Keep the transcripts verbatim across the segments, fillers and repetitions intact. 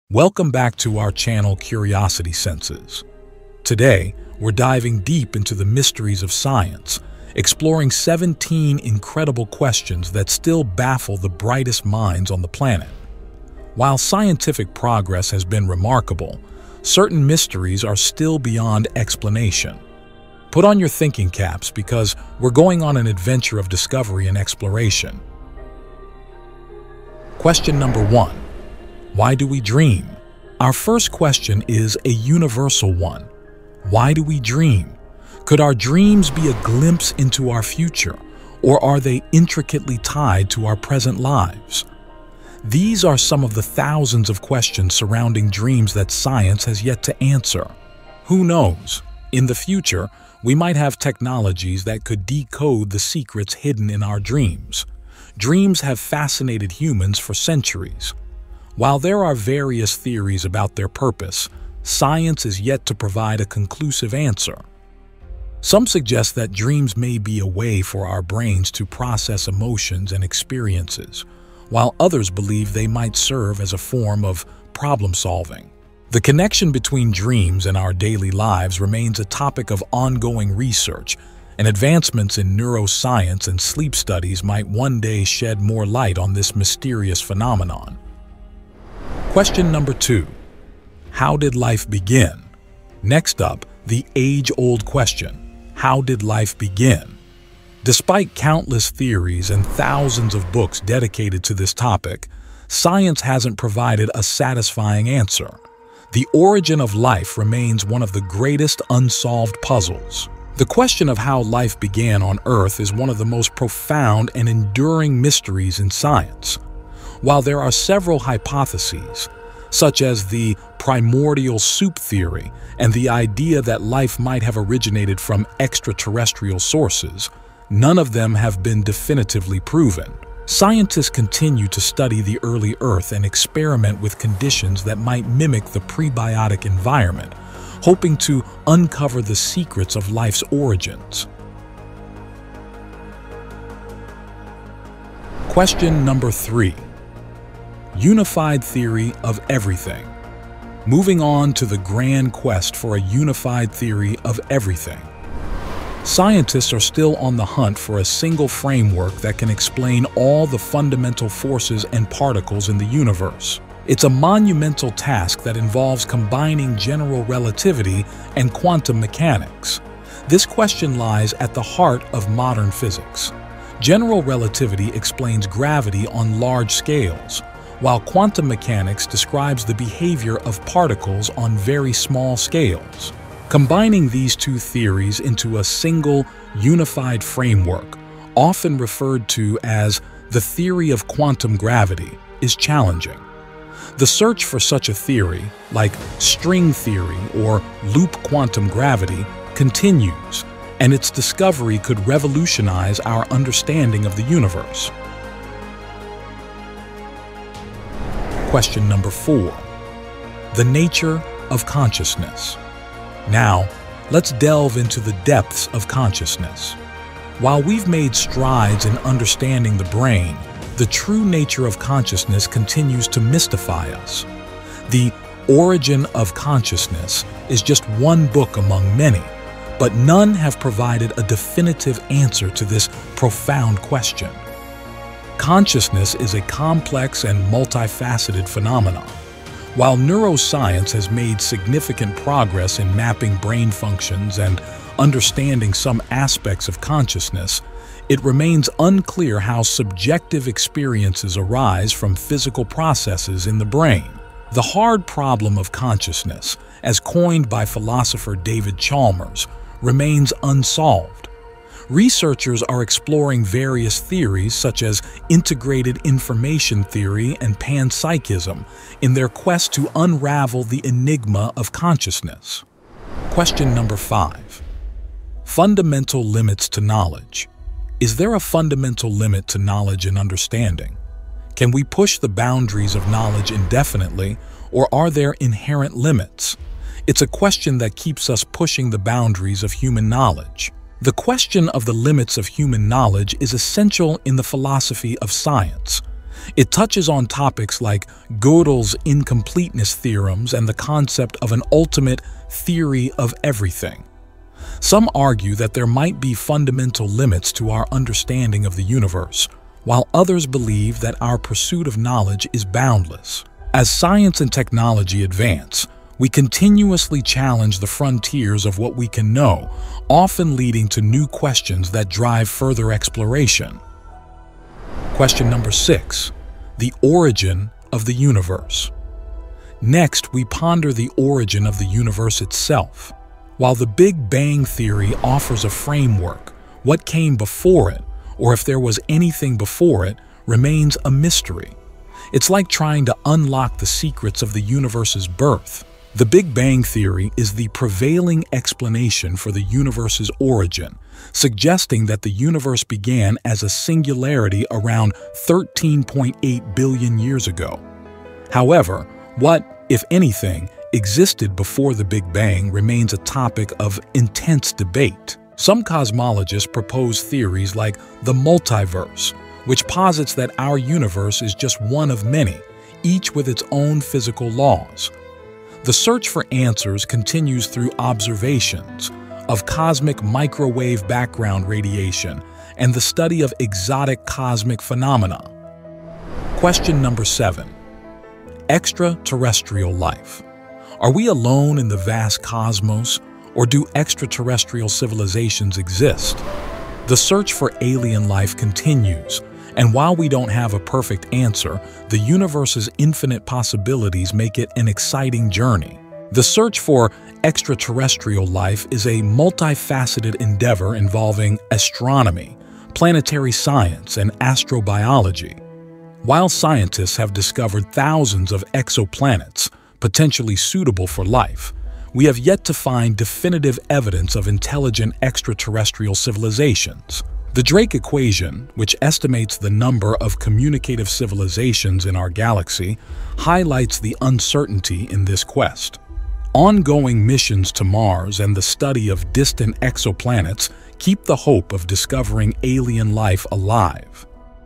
Welcome back to our channel Curiosity Senses. Today, we're diving deep into the mysteries of science, exploring seventeen incredible questions that still baffle the brightest minds on the planet. While scientific progress has been remarkable, certain mysteries are still beyond explanation. Put on your thinking caps because we're going on an adventure of discovery and exploration. Question number one. Why do we dream? Our first question is a universal one. Why do we dream? Could our dreams be a glimpse into our future, or are they intricately tied to our present lives? These are some of the thousands of questions surrounding dreams that science has yet to answer. Who knows? In the future, we might have technologies that could decode the secrets hidden in our dreams. Dreams have fascinated humans for centuries. While there are various theories about their purpose, science is yet to provide a conclusive answer. Some suggest that dreams may be a way for our brains to process emotions and experiences, while others believe they might serve as a form of problem-solving. The connection between dreams and our daily lives remains a topic of ongoing research, and advancements in neuroscience and sleep studies might one day shed more light on this mysterious phenomenon. Question number two. How did life begin? Next up, the age-old question. How did life begin? Despite countless theories and thousands of books dedicated to this topic, science hasn't provided a satisfying answer. The origin of life remains one of the greatest unsolved puzzles. The question of how life began on Earth is one of the most profound and enduring mysteries in science. While there are several hypotheses, such as the primordial soup theory and the idea that life might have originated from extraterrestrial sources, none of them have been definitively proven. Scientists continue to study the early Earth and experiment with conditions that might mimic the prebiotic environment, hoping to uncover the secrets of life's origins. Question number three. Unified theory of everything. Moving on to the grand quest for a unified theory of everything. Scientists are still on the hunt for a single framework that can explain all the fundamental forces and particles in the universe. It's a monumental task that involves combining general relativity and quantum mechanics. This question lies at the heart of modern physics. General relativity explains gravity on large scales, while quantum mechanics describes the behavior of particles on very small scales. Combining these two theories into a single, unified framework, often referred to as the theory of quantum gravity, is challenging. The search for such a theory, like string theory or loop quantum gravity, continues, and its discovery could revolutionize our understanding of the universe. Question number four. The nature of consciousness. Now, let's delve into the depths of consciousness. While we've made strides in understanding the brain, the true nature of consciousness continues to mystify us. The Origin of Consciousness is just one book among many, but none have provided a definitive answer to this profound question. Consciousness is a complex and multifaceted phenomenon. While neuroscience has made significant progress in mapping brain functions and understanding some aspects of consciousness, it remains unclear how subjective experiences arise from physical processes in the brain. The hard problem of consciousness, as coined by philosopher David Chalmers, remains unsolved. Researchers are exploring various theories such as integrated information theory and panpsychism in their quest to unravel the enigma of consciousness. Question number five. Fundamental limits to knowledge. Is there a fundamental limit to knowledge and understanding? Can we push the boundaries of knowledge indefinitely, or are there inherent limits? It's a question that keeps us pushing the boundaries of human knowledge. The question of the limits of human knowledge is essential in the philosophy of science. It touches on topics like Gödel's incompleteness theorems and the concept of an ultimate theory of everything. Some argue that there might be fundamental limits to our understanding of the universe, while others believe that our pursuit of knowledge is boundless. As science and technology advance, we continuously challenge the frontiers of what we can know, often leading to new questions that drive further exploration. Question number six. The origin of the universe. Next, we ponder the origin of the universe itself. While the Big Bang Theory offers a framework, what came before it, or if there was anything before it, remains a mystery. It's like trying to unlock the secrets of the universe's birth. The Big Bang Theory is the prevailing explanation for the universe's origin, suggesting that the universe began as a singularity around thirteen point eight billion years ago. However, what, if anything, existed before the Big Bang remains a topic of intense debate. Some cosmologists propose theories like the multiverse, which posits that our universe is just one of many, each with its own physical laws. The search for answers continues through observations of cosmic microwave background radiation and the study of exotic cosmic phenomena. Question number seven. Extraterrestrial life. Are we alone in the vast cosmos, or do extraterrestrial civilizations exist? The search for alien life continues, and while we don't have a perfect answer, the universe's infinite possibilities make it an exciting journey. The search for extraterrestrial life is a multifaceted endeavor involving astronomy, planetary science, and astrobiology. While scientists have discovered thousands of exoplanets potentially suitable for life, we have yet to find definitive evidence of intelligent extraterrestrial civilizations. The Drake equation, which estimates the number of communicative civilizations in our galaxy, highlights the uncertainty in this quest. Ongoing missions to Mars and the study of distant exoplanets keep the hope of discovering alien life alive.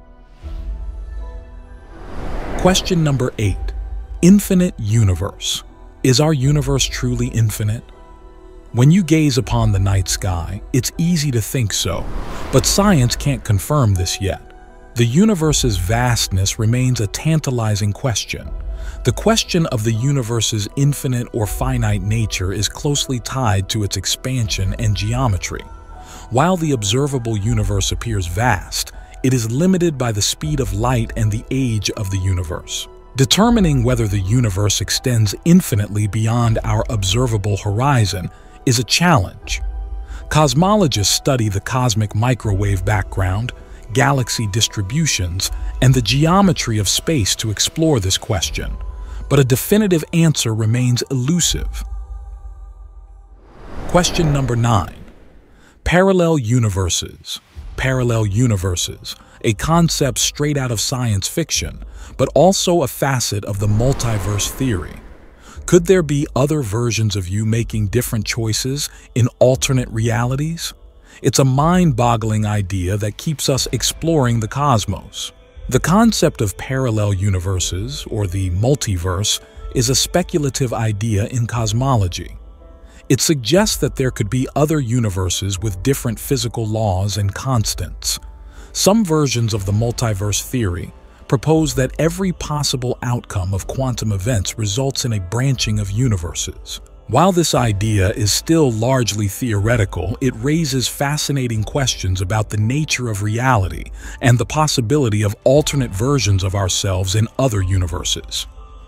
Question number eight. Infinite universe. Is our universe truly infinite? When you gaze upon the night sky, it's easy to think so, but science can't confirm this yet. The universe's vastness remains a tantalizing question. The question of the universe's infinite or finite nature is closely tied to its expansion and geometry. While the observable universe appears vast, it is limited by the speed of light and the age of the universe. Determining whether the universe extends infinitely beyond our observable horizon is a challenge. Cosmologists study the cosmic microwave background, galaxy distributions, and the geometry of space to explore this question, but a definitive answer remains elusive. Question number nine. Parallel universes. Parallel universes, a concept straight out of science fiction, but also a facet of the multiverse theory. Could there be other versions of you making different choices in alternate realities? It's a mind-boggling idea that keeps us exploring the cosmos. The concept of parallel universes, or the multiverse, is a speculative idea in cosmology. It suggests that there could be other universes with different physical laws and constants. Some versions of the multiverse theory propose that every possible outcome of quantum events results in a branching of universes. While this idea is still largely theoretical, it raises fascinating questions about the nature of reality and the possibility of alternate versions of ourselves in other universes.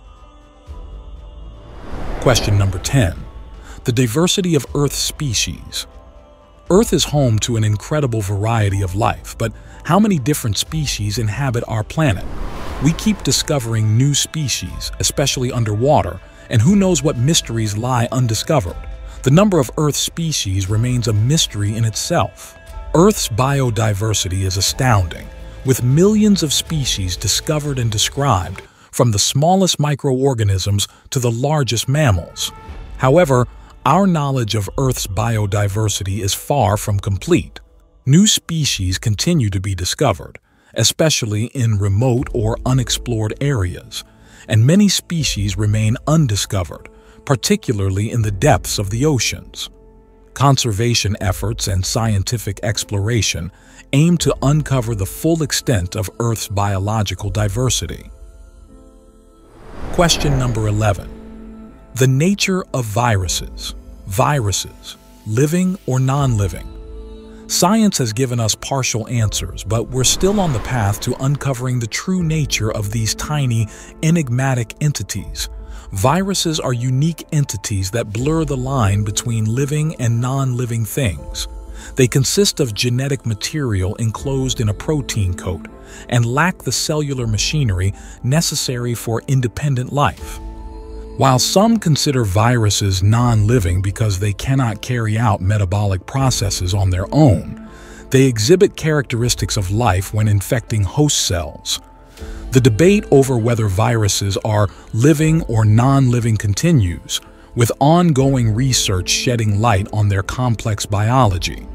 Question number ten. The diversity of Earth's species. Earth is home to an incredible variety of life, but how many different species inhabit our planet? We keep discovering new species, especially underwater, and who knows what mysteries lie undiscovered. The number of Earth's species remains a mystery in itself. Earth's biodiversity is astounding, with millions of species discovered and described, from the smallest microorganisms to the largest mammals. However, our knowledge of Earth's biodiversity is far from complete. New species continue to be discovered, especially in remote or unexplored areas, and many species remain undiscovered, particularly in the depths of the oceans. Conservation efforts and scientific exploration aim to uncover the full extent of Earth's biological diversity. Question number eleven. The nature of viruses. Viruses, living or non-living? Science has given us partial answers, but we're still on the path to uncovering the true nature of these tiny, enigmatic entities. Viruses are unique entities that blur the line between living and non-living things. They consist of genetic material enclosed in a protein coat and lack the cellular machinery necessary for independent life. While some consider viruses non-living because they cannot carry out metabolic processes on their own, they exhibit characteristics of life when infecting host cells. The debate over whether viruses are living or non-living continues, with ongoing research shedding light on their complex biology.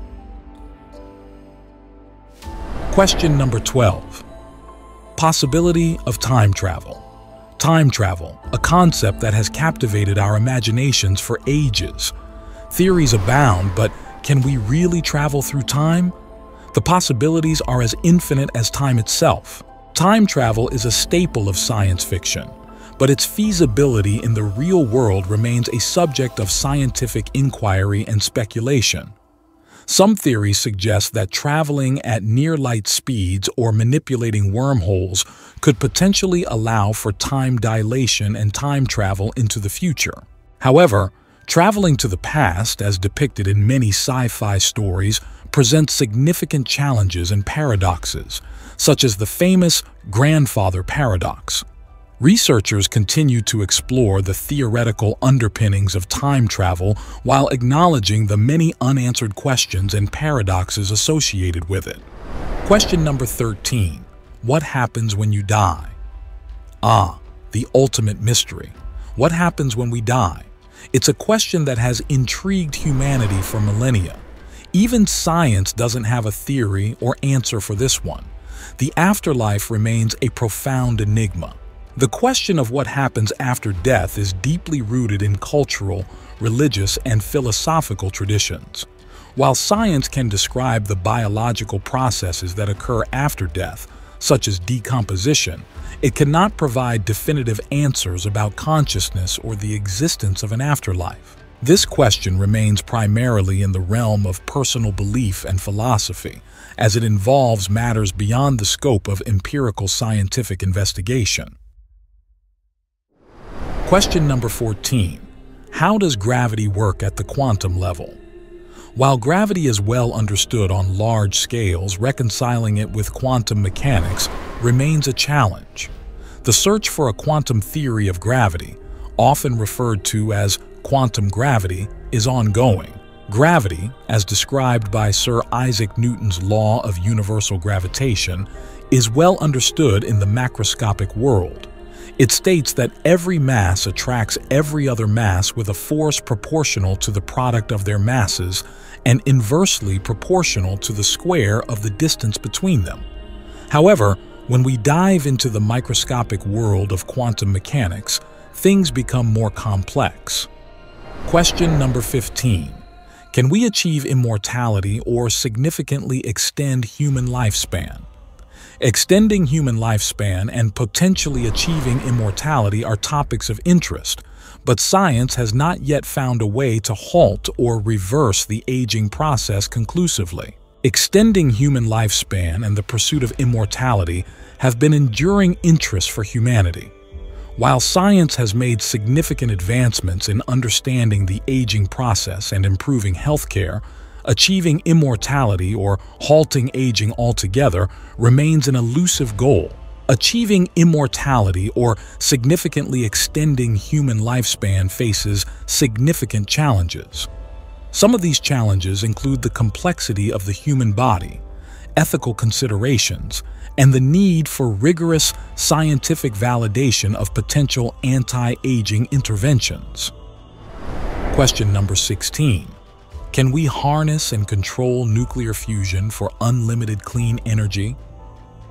Question number twelve. Possibility of time travel. Time travel, a concept that has captivated our imaginations for ages. Theories abound, but can we really travel through time? The possibilities are as infinite as time itself. Time travel is a staple of science fiction, but its feasibility in the real world remains a subject of scientific inquiry and speculation. Some theories suggest that traveling at near-light speeds or manipulating wormholes could potentially allow for time dilation and time travel into the future. However, traveling to the past, as depicted in many sci-fi stories, presents significant challenges and paradoxes, such as the famous grandfather paradox. Researchers continue to explore the theoretical underpinnings of time travel while acknowledging the many unanswered questions and paradoxes associated with it. Question number thirteen. What happens when you die? Ah, the ultimate mystery. What happens when we die? It's a question that has intrigued humanity for millennia. Even science doesn't have a theory or answer for this one. The afterlife remains a profound enigma. The question of what happens after death is deeply rooted in cultural, religious, and philosophical traditions. While science can describe the biological processes that occur after death, such as decomposition, it cannot provide definitive answers about consciousness or the existence of an afterlife. This question remains primarily in the realm of personal belief and philosophy, as it involves matters beyond the scope of empirical scientific investigation. Question number fourteen. How does gravity work at the quantum level? While gravity is well understood on large scales, reconciling it with quantum mechanics remains a challenge. The search for a quantum theory of gravity, often referred to as quantum gravity, is ongoing. Gravity, as described by Sir Isaac Newton's law of universal gravitation, is well understood in the macroscopic world. It states that every mass attracts every other mass with a force proportional to the product of their masses and inversely proportional to the square of the distance between them. However, when we dive into the microscopic world of quantum mechanics, things become more complex. Question number fifteen. Can we achieve immortality or significantly extend human lifespan? Extending human lifespan and potentially achieving immortality are topics of interest, but science has not yet found a way to halt or reverse the aging process conclusively. Extending human lifespan and the pursuit of immortality have been enduring interests for humanity. While science has made significant advancements in understanding the aging process and improving healthcare, achieving immortality or halting aging altogether remains an elusive goal. Achieving immortality or significantly extending human lifespan faces significant challenges. Some of these challenges include the complexity of the human body, ethical considerations, and the need for rigorous scientific validation of potential anti-aging interventions. Question number sixteen. Can we harness and control nuclear fusion for unlimited clean energy?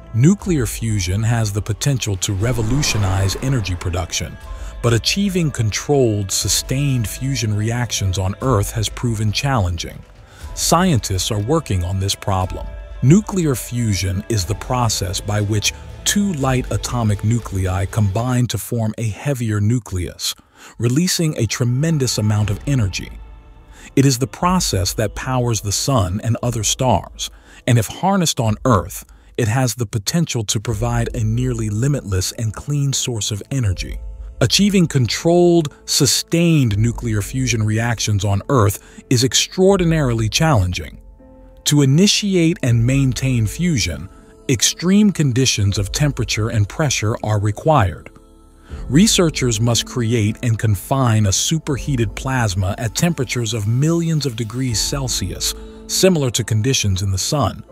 Nuclear fusion has the potential to revolutionize energy production, but achieving controlled, sustained fusion reactions on Earth has proven challenging. Scientists are working on this problem. Nuclear fusion is the process by which two light atomic nuclei combine to form a heavier nucleus, releasing a tremendous amount of energy. It is the process that powers the Sun and other stars, and if harnessed on Earth, it has the potential to provide a nearly limitless and clean source of energy. Achieving controlled, sustained nuclear fusion reactions on Earth is extraordinarily challenging. To initiate and maintain fusion, extreme conditions of temperature and pressure are required. Researchers must create and confine a superheated plasma at temperatures of millions of degrees Celsius, similar to conditions in the Sun.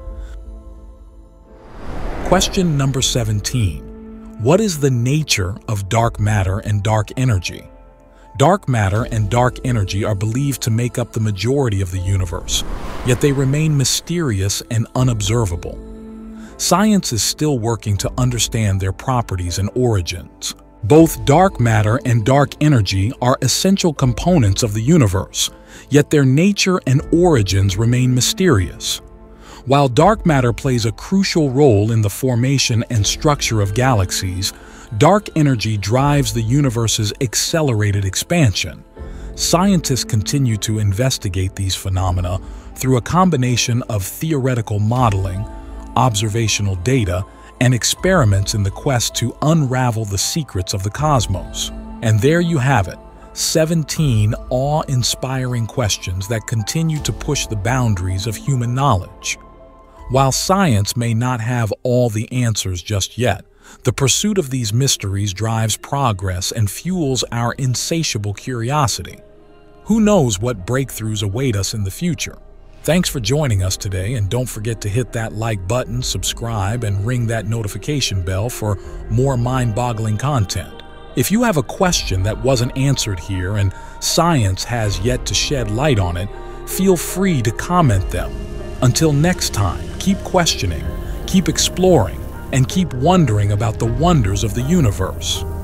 Question number seventeen. What is the nature of dark matter and dark energy? Dark matter and dark energy are believed to make up the majority of the universe, yet they remain mysterious and unobservable. Science is still working to understand their properties and origins. Both dark matter and dark energy are essential components of the universe, yet their nature and origins remain mysterious. While dark matter plays a crucial role in the formation and structure of galaxies, dark energy drives the universe's accelerated expansion. Scientists continue to investigate these phenomena through a combination of theoretical modeling, observational data, and experiments in the quest to unravel the secrets of the cosmos. And there you have it, seventeen awe-inspiring questions that continue to push the boundaries of human knowledge. While science may not have all the answers just yet, the pursuit of these mysteries drives progress and fuels our insatiable curiosity. Who knows what breakthroughs await us in the future? Thanks for joining us today, and don't forget to hit that like button, subscribe, and ring that notification bell for more mind-boggling content. If you have a question that wasn't answered here and science has yet to shed light on it, feel free to comment them. Until next time, keep questioning, keep exploring, and keep wondering about the wonders of the universe.